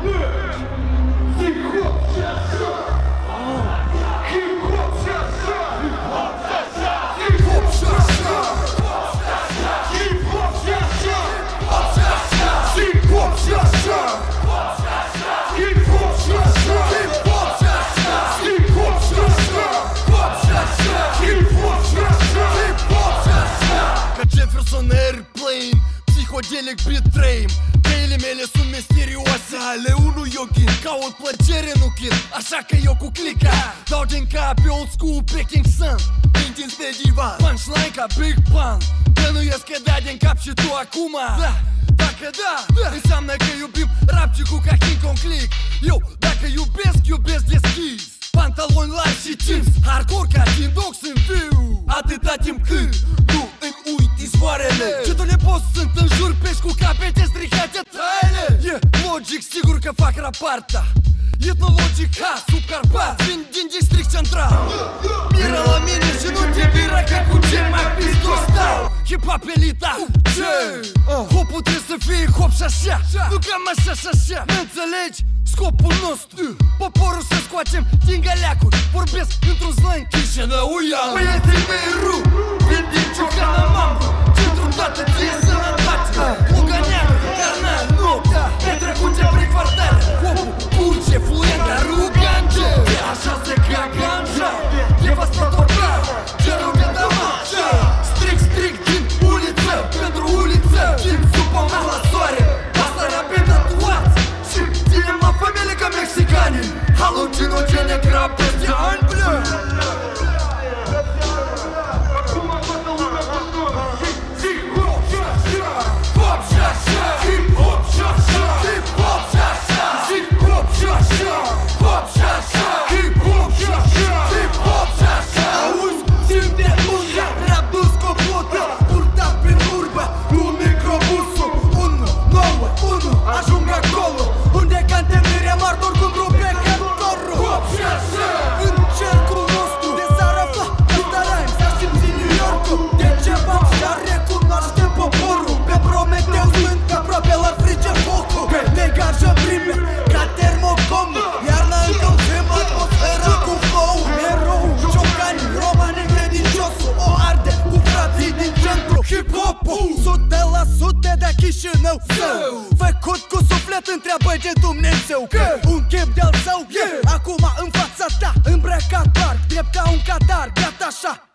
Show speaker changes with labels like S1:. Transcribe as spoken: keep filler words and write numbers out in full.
S1: Psihedelic beat-train. Cheile mele sunt misterioase, ale unui yoghin. Caut plăcere, nu chin, așa că eu cu clica dau din cap pe old school picking sun. Intins pe divan, punchline ca Big Pun. Plănuiesc că dai din cap și tu acum. Da, dacă da, da, înseamnă că iubim rapcii-cu ca King Kong Click. Eu, dacă iubesc, iubesc deschis. Pantaloni largi și jeans, hardcore ca din dog sunt viu. Atâta timp când nu îmi uiti zvoarele. Ce tu le poți sunt în jur, pești cu capete stricate taile. E logic, sigur că fac raparta. Etnologic, ha, sub Carpat. Vin din district central. Mira la mine și nu te mira că cu ce mai pistos stau. Hip-hop elita, ce? Hopul trebuie să fie hop și așa, nu cam așa și așa. N-înțelegi? Scopul nostru, poporul să scoatem din galeacuri. Vorbesc într-un slang chișinăuian. Băieții mei rup, vin din Ciocana Mambu. Centru toată ție sănătate. Luganeană, Carnal, noaptea, petrecute prin quartare. Hopul, curge, fluent ca rugange. E așa se ca ganja, devastator ca cerul de damagea. Strict, strict din uliță, pentru uliță. Din supă mea la soare, pasarea pe tatuați. Și ținem la familie ca mexicani. Halucinogene grab peste ani, bleu. Chișinău, făcut cu suflet, întreabă de Dumnezeu. Un chip de-al său, acum în fața ta, îmbrăcat parc, drept ca un catar, gata așa.